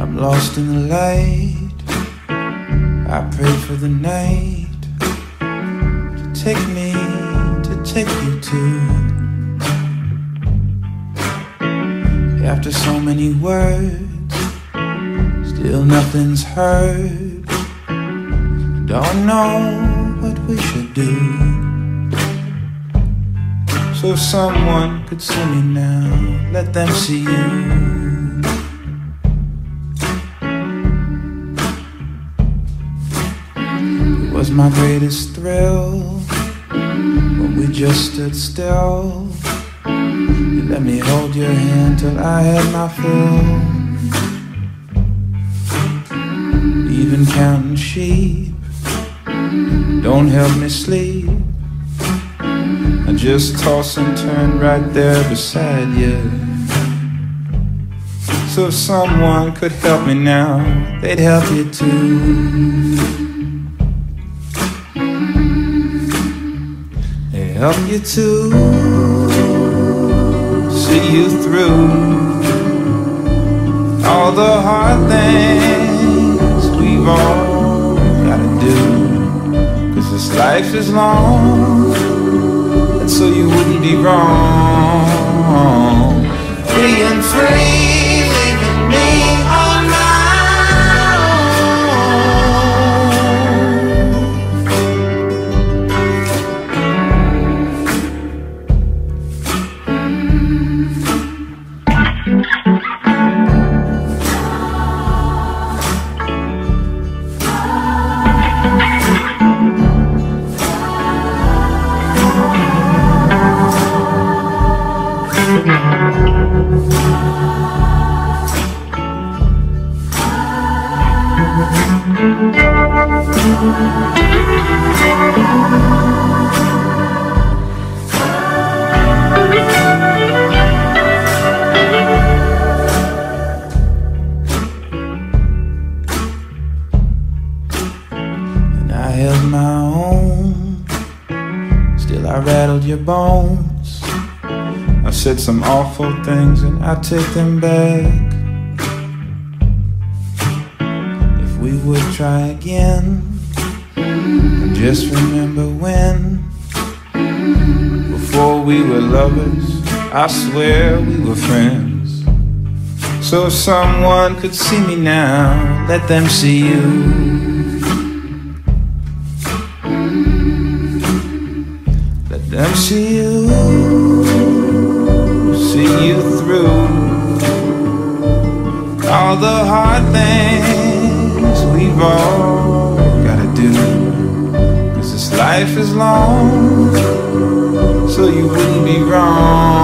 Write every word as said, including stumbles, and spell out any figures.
I'm lost in the light. I pray for the night to take me, to take you to. After so many words, still nothing's heard. Don't know what we should do. So if someone could see me now, let them see you. It was my greatest thrill when we just stood still. You let me hold your hand till I had my fill. Even counting sheep don't help me sleep. I just toss and turn right there beside you. So if someone could help me now, they'd help you too. They help you too. See you through all the hard things we've all gotta do. Cause this life is long, and so you wouldn't be wrong being free, leaving me on my And I held my own, still I rattled your bones. I said some awful things and I take them back. If we would try again, and just remember when, before we were lovers, I swear we were friends. So if someone could see me now, let them see you. Let them see you. See you through all the hard things we've all gotta do. Cause this life is long, so you wouldn't be wrong